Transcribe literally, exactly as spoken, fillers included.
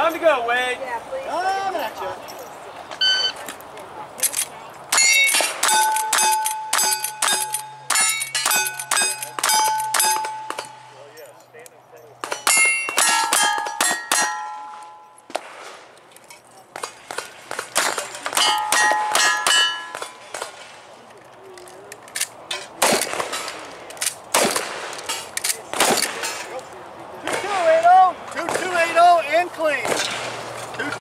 Time to go, Wade. Yeah, please. Coming at you.